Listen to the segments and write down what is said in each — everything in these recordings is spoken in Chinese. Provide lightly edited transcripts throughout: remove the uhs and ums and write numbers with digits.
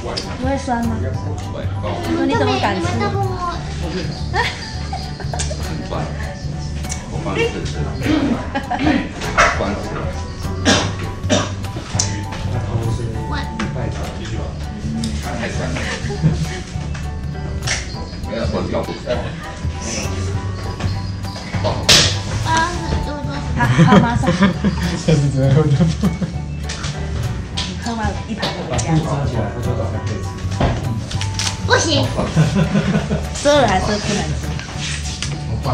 不会酸吗？你怎么敢吃？ 你们都不摸。 我帮你试试。关起来。太酸了。没有说掉不开。 好，马上。 下次只能喝就不。 你喝完一盘回把家。 肚遮起来，喝就早上可以吃。 不行。 遮了还是不能吃？ 好棒。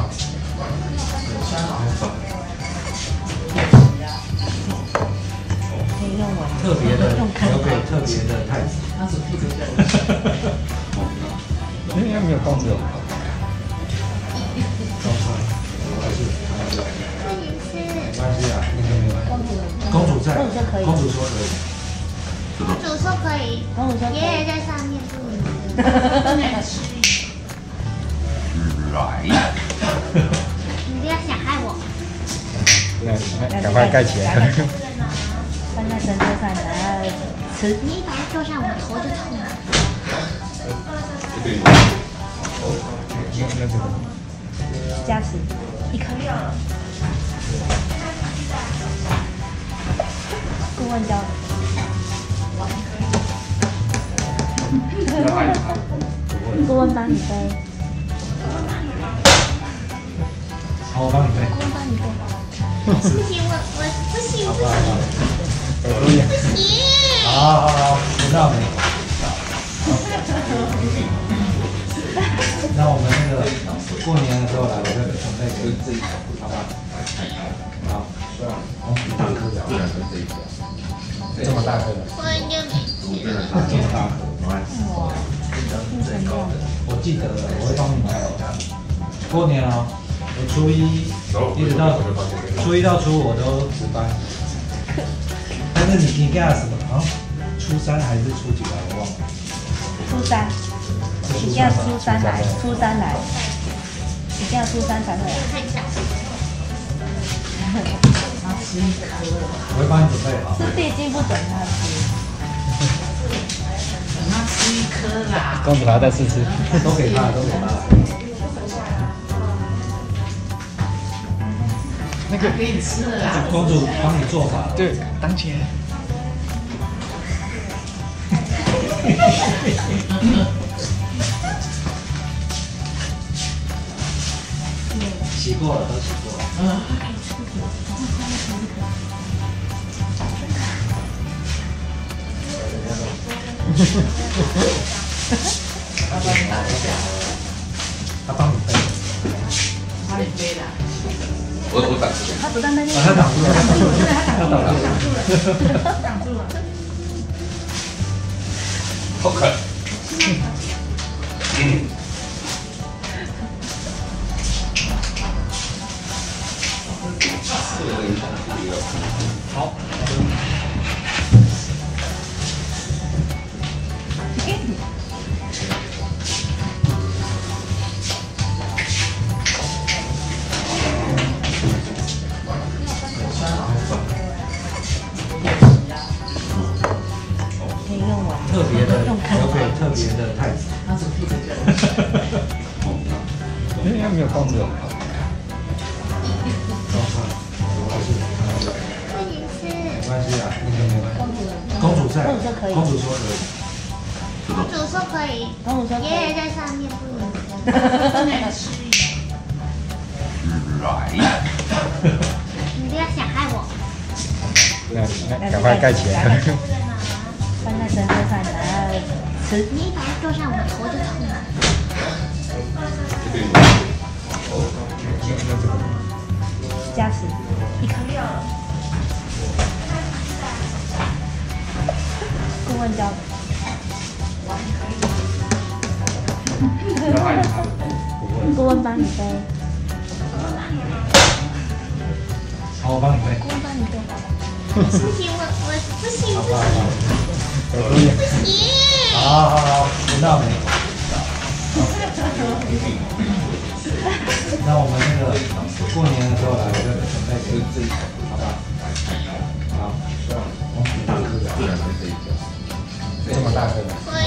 可以用闻。 特别的， 用看。 留给特别的太子。他是不知道。应该没有光子哦。没关系啊，那个没有。公主在。 公主说可以。 公主说可以。 公主说可以。 公主说可以。 爷爷在上面不能。 来。 你不要想害我。 那赶快盖起来。 放在神桌上，然后吃。 你把它坐上，我头就痛了。 那这个。 加匙1颗。顾问教。顾问帮你背。 好，我帮你背。 顾问帮你背。 不行，我不行，不行，不行。 好，知道没？那我们那个过年的时候来，我再准备给自己，好吧？好，大颗的，这么大颗的， 我已经没钱了。 这么大颗，我记得了，我会帮你买。过年哦，我初一一直到初1到初5我都值班。但是你干什么啊？初3还是初几来？我忘了。 初3。一定要初3来，初3来，一定要初3才会来。 我会帮你准备好。 是地精不准他吃。 等他吃1颗啦。 公主还要再试吃，都给他，都给他。那个给你吃了啦。 公主帮你做法， 对，当前。 洗过了，都洗过了。他帮你背。 帮你背啦。 我挡住。 他不但那边。 他挡住了，他挡住了。 挡住了。 好啃。 好。 可以用闻。 特别的，留给特别的太子。 他是不知道。 应该没有光子哦。没关系啊，那个没有。公主在。公主说可以。 公主说可以。 公主说可以。 爷爷在上面不能。 来。 你不要想害我。 那赶快盖起来。 放在神桌上，然后吃。 你把它坐上，我头就痛了。 加匙1颗。顾问教。顾问帮你背。 好，我帮你背。 顾问帮你背。 不行，我不行， 好不吧，好吧。 行。 好，闻到没？那我们那个过年的时候来，我就准备给自己，好吧？好，大颗的，这么大颗的。 我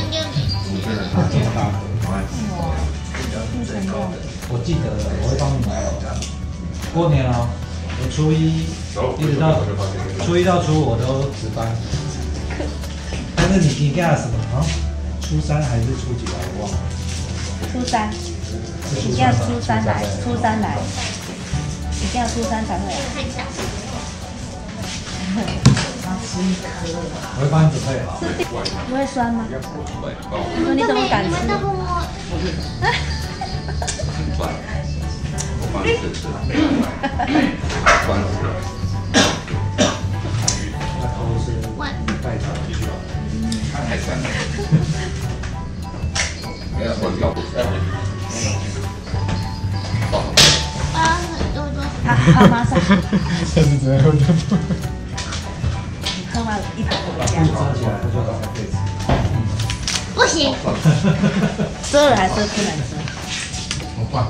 过年哦，我初一到初五我都值班。但是你干什么啊？初三还是初几来？我忘了。 初三，一定要初三来，初三来，一定要初三才会来。 看一下， 我会帮你准备好。 不会酸吗？ 你你怎么敢吃？ 你们都不摸， 我帮你试试。酸死了。 那都是带上去的。 太酸了。没有说要不酸。 很多都好，马上。 下次真的会喝完一桶回把家布。遮起来，不就好可以吃？ 不行， 遮了还是不能遮？ 我换。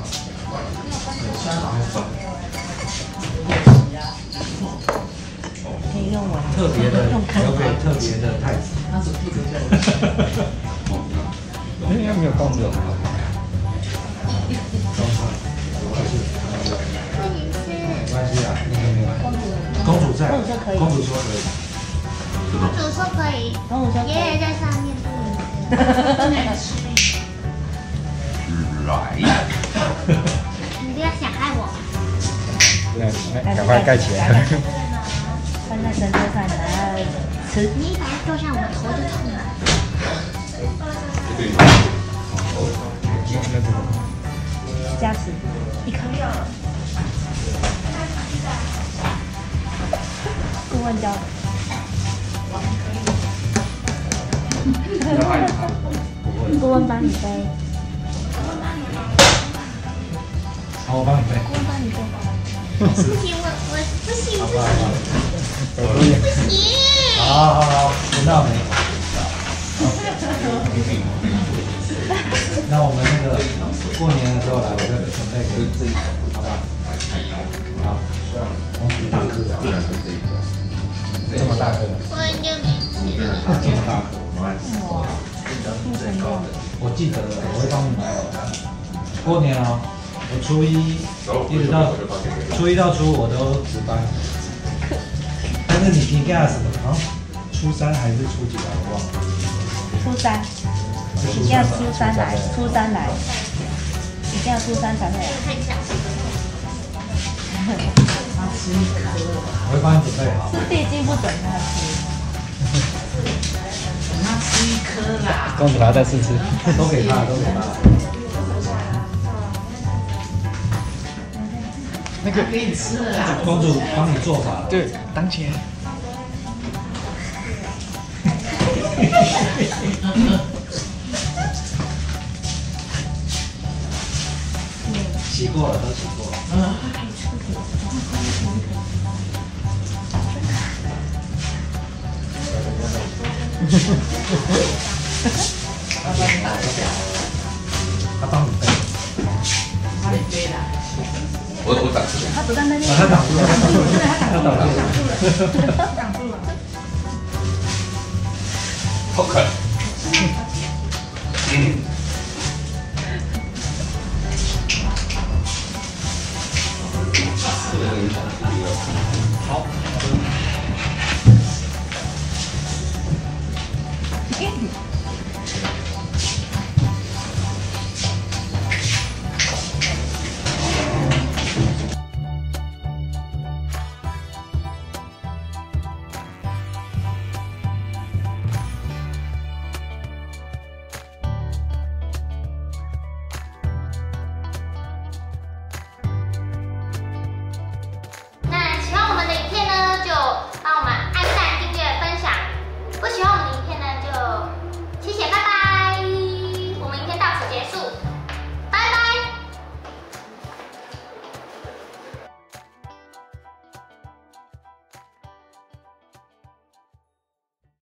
可以用我特别的，留给特别的太子。 应该没有公主。 没关系啊，公主在，公主说可以。 公主说可以， 公主说爷爷在上面不能吃， 来。 你不要想害我。 那赶快盖起来。 放在神桌上，然后吃。 你把它丢上我头就痛了。 加持一颗。顾问教的。顾问帮你背。 好，我帮你背。 顾问帮你背。 不行，我不行， 好不吧，好吧。 行。 好，轮到你。那我们那个过年的时候来，我就准备给自己，好吧？好，公主大颗的，这么大颗的， 我就没吃。 这么大颗，我记得了，我会帮你买好的。过年哦，我初一到初五我都值班。但是你干什么啊？初三还是初几来？我忘了。 初三，一定要初三来，初三来，一定要初三才会来。 看一下， 我会帮你准备好。 是地基不准他吃。 我要吃一颗啦。 公主还要再试吃。 都给他，都给他。 那个给你吃了啦。 公主帮你做法了。 对，当前。 洗过了，都洗过了。他帮你背。 帮你背啦。 我挡住了。 他不但那边， 他挡住了，他挡住了。 好可爱。